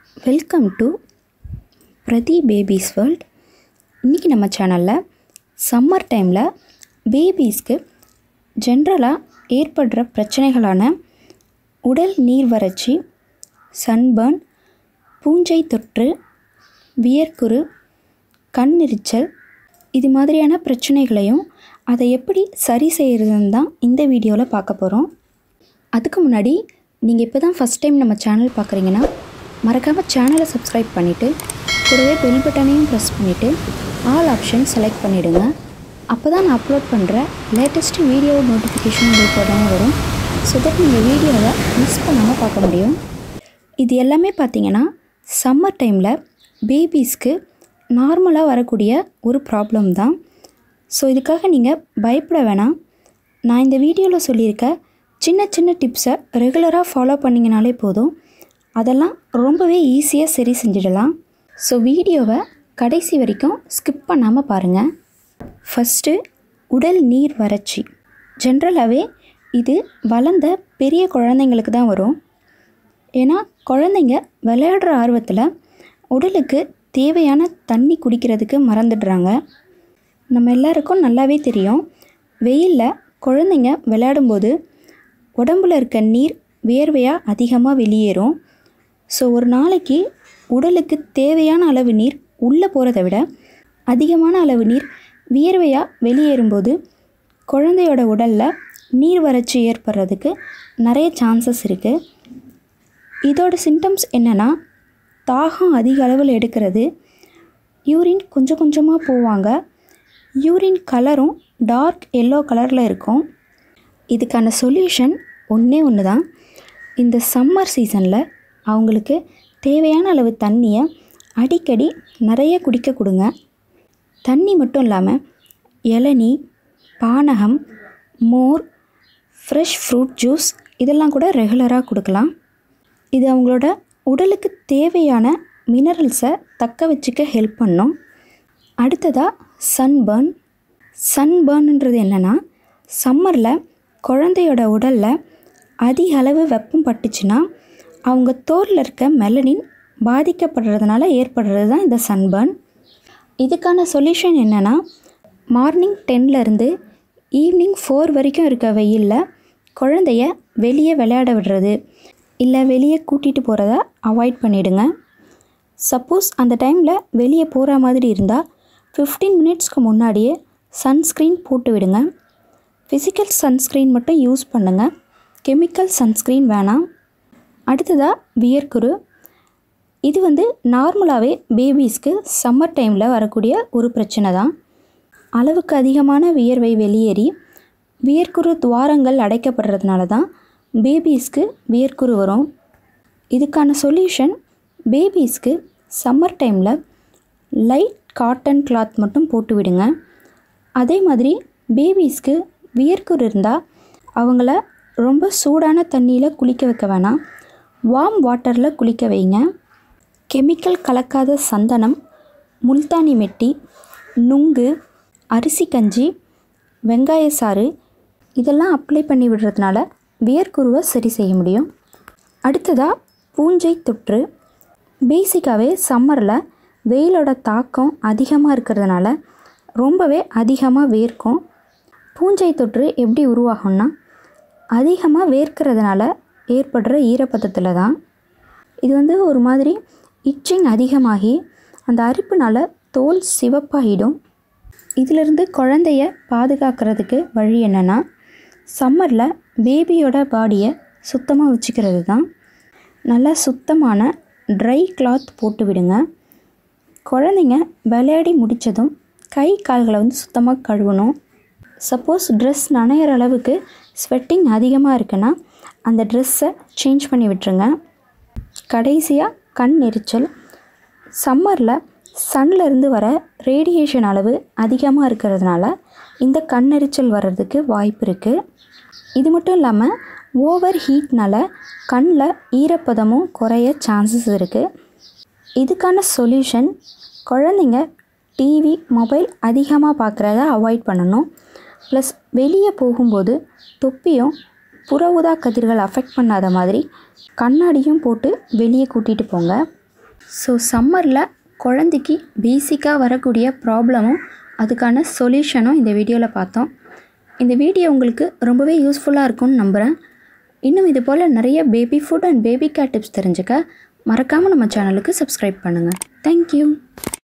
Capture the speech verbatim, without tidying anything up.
Welcome to Prathi babies world. இன்றைக்கி நம்ம சேனலில் சம்மர் டைமில் பேபிஸ்க்கு ஜென்ரலாக ஏற்படுற பிரச்சனைகளான உடல் நீர் வறட்சி, சன்பர்ன், பூஞ்சை தொற்று, வியர்க்குரு, கண் எரிச்சல் இது மாதிரியான பிரச்சனைகளையும் அதை எப்படி சரி செய்கிறதுன்னு தான் இந்த வீடியோவில் பார்க்க போகிறோம். அதுக்கு முன்னாடி நீங்கள் இப்போ தான் ஃபஸ்ட் டைம் நம்ம சேனல் பார்க்குறீங்கன்னா மறக்காமல் சேனலை சப்ஸ்கிரைப் பண்ணிவிட்டு கூடவே பெல் பட்டனையும் ப்ரெஸ் பண்ணிவிட்டு ஆல் ஆப்ஷன் செலக்ட் பண்ணிவிடுங்க. அப்போ தான் நான் அப்லோட் பண்ணுற லேட்டஸ்ட் வீடியோ நோட்டிஃபிகேஷன் உங்களுக்கு உடனே வரும். ஸோ தட் நீங்கள் வீடியோவை மிஸ் பண்ணாமல் பார்க்க முடியும். இது எல்லாமே பார்த்திங்கன்னா சம்மர் டைமில் பேபிஸ்க்கு நார்மலாக வரக்கூடிய ஒரு ப்ராப்ளம் தான். ஸோ இதுக்காக நீங்கள் பயப்பட வேணாம். நான் இந்த வீடியோவில் சொல்லியிருக்க சின்ன சின்ன டிப்ஸை ரெகுலராக ஃபாலோ பண்ணிங்கனாலே போதும். அதெல்லாம் ரொம்பவே ஈஸியாக சரி செஞ்சிடலாம். ஸோ வீடியோவை கடைசி வரைக்கும் ஸ்கிப் பண்ணாமல் பாருங்கள். ஃபஸ்ட்டு உடல் நீர் வறட்சி. ஜென்ரலாகவே இது வளர்ந்த பெரிய குழந்தைங்களுக்கு தான் வரும். ஏன்னா குழந்தைங்க விளையாடுற ஆர்வத்தில் உடலுக்கு தேவையான தண்ணி குடிக்கிறதுக்கு மறந்துடுறாங்க. நம்ம எல்லாருக்கும் நல்லாவே தெரியும், வெயிலில் குழந்தைங்க விளையாடும்போது உடம்பில் இருக்க நீர் வியர்வையாக அதிகமாக வெளியேறும். ஸோ ஒரு நாளைக்கு உடலுக்கு தேவையான அளவு நீர் உள்ளே போகிறத விட அதிகமான அளவு நீர் வியர்வையாக வெளியேறும்போது குழந்தையோட உடலில் நீர் வறட்சி ஏற்படுறதுக்கு நிறைய சான்சஸ் இருக்குது. இதோட சிம்டம்ஸ் என்னென்னா, தாகம் அதிக அளவில் எடுக்கிறது, யூரின் கொஞ்சம் கொஞ்சமாக போவாங்க, யூரின் கலரும் டார்க் எல்லோ கலரில் இருக்கும். இதுக்கான சொல்யூஷன் ஒன்றே ஒன்று தான். இந்த சம்மர் சீசனில் அவங்களுக்கு தேவையான அளவு தண்ணியை அடிக்கடி நிறைய குடிக்க கொடுங்க. தண்ணி மட்டும் இல்லாமல் இளநீ, பானகம், மோர், ஃப்ரெஷ் ஃப்ரூட் ஜூஸ் இதெல்லாம் கூட ரெகுலராக கொடுக்கலாம். இது அவங்களோட உடலுக்கு தேவையான மினரல்ஸை தக்க வச்சுக்க ஹெல்ப் பண்ணும். அடுத்ததாக சன்பர்ன். சன்பர்ன்ன்றது என்னென்னா, சம்மரில் குழந்தையோட உடலில் அதிக அளவு வெப்பம் பட்டுச்சுன்னா அவங்க தோலில் இருக்க மெலனின் பாதிக்கப்படுறதுனால ஏற்படுறது தான் இந்த சன்பர்ன். இதுக்கான சொல்யூஷன் என்னென்னா, மார்னிங் டென்லேருந்து ஈவினிங் ஃபோர் வரைக்கும் இருக்க வெயிலில் குழந்தைய வெளியே விளையாட விடுறது இல்லை வெளியே கூட்டிகிட்டு போகிறத அவாய்ட் பண்ணிவிடுங்க. சப்போஸ் அந்த டைமில் வெளியே போகிற மாதிரி இருந்தால் ஃபிஃப்டீன் மினிட்ஸ்க்கு முன்னாடியே சன்ஸ்க்ரீன் போட்டு விடுங்க. ஃபிசிக்கல் சன்ஸ்க்ரீன் மட்டும் யூஸ் பண்ணுங்கள், கெமிக்கல் சன்ஸ்க்ரீன் வேணாம். அடுத்ததாக வியர்க்குரு. இது வந்து நார்மலாகவே பேபிஸ்க்கு சம்மர் டைமில் வரக்கூடிய ஒரு பிரச்சனை தான். அளவுக்கு அதிகமான வியர்வை வெளியேறி வியர்க்குரு துவாரங்கள் அடைக்கப்படுறதுனால தான் பேபிஸ்க்கு வியர்க்குரு வரும். இதுக்கான சொல்யூஷன், பேபிஸ்க்கு சம்மர் டைமில் லைட் காட்டன் கிளாத் மட்டும் போட்டு விடுங்க. அதே மாதிரி பேபிஸ்க்கு வியர்க்குரு இருந்தால் அவங்கள ரொம்ப சூடான தண்ணியில் குளிக்க வைக்க வேணாம், வார்ம் வாட்டரில் குளிக்க வைங்க. கெமிக்கல் கலக்காத சந்தனம், முல்தானி மெட்டி, நுங்கு, அரிசி கஞ்சி, வெங்காய சாறு இதெல்லாம் அப்ளை பண்ணி விடுறதுனால வியர்க்குருவை சரி செய்ய முடியும். அடுத்ததாக பூஞ்சை தொற்று. பேசிக்காகவே சம்மரில் வெயிலோட தாக்கம் அதிகமாக இருக்கிறதுனால ரொம்பவே அதிகமாக வேர்க்கும். பூஞ்சை தொற்று எப்படி உருவாகும்னா, அதிகமாக வேர்க்கிறதுனால ஏற்படுற ஈரப்பதத்தில் தான். இது வந்து ஒரு மாதிரி இச்சிங் அதிகமாகி அந்த அரிப்புனால் தோல் சிவப்பாகிடும். இதிலிருந்து குழந்தைய பாதுகாக்கிறதுக்கு வழி என்னென்னா, சம்மரில் பேபியோட பாடியை சுத்தமாக வச்சுக்கிறது தான். நல்லா சுத்தமான ட்ரை கிளாத் போட்டு விடுங்க. குழந்தைங்க விளையாடி முடித்ததும் கை கால்களை வந்து சுத்தமாக கழுவணும். சப்போஸ் ட்ரெஸ் நனையிற அளவுக்கு ஸ்வெட்டிங் அதிகமாக இருக்குன்னா அந்த ட்ரெஸ்ஸை சேஞ்ச் பண்ணி விட்டுருங்க. கடைசியாக கண் எரிச்சல். சம்மரில் சன்லேருந்து வர ரேடியேஷன் அளவு அதிகமாக இருக்கிறதுனால இந்த கண் எரிச்சல் வர்றதுக்கு வாய்ப்பு இருக்குது. இது மட்டும் இல்லாமல் ஓவர் ஹீட்னால் கண்ணில் ஈரப்பதமும் குறைய சான்சஸ் இருக்குது. இதுக்கான சொல்யூஷன், குழந்தைங்க டிவி, மொபைல் அதிகமாக பார்க்குறத அவாய்ட் பண்ணணும். ப்ளஸ் வெளியே போகும்போது தொப்பியும் புற ஊதா கதிர்கள் அஃபெக்ட் பண்ணாத மாதிரி கண்ணாடியும் போட்டு வெளியே கூட்டிகிட்டு போங்க. ஸோ சம்மரில் குழந்தைக்கு பேசிக்காக வரக்கூடிய ப்ராப்ளமும் அதுக்கான சொல்யூஷனும் இந்த வீடியோவில் பார்த்தோம். இந்த வீடியோ உங்களுக்கு ரொம்பவே யூஸ்ஃபுல்லாக இருக்கும்னு நம்புகிறேன். இன்னும் இது போல் நிறைய baby food and baby care tips தெரிஞ்சுக்க மறக்காமல் நம்ம சேனலுக்கு சப்ஸ்கிரைப் பண்ணுங்கள். தேங்க்யூ.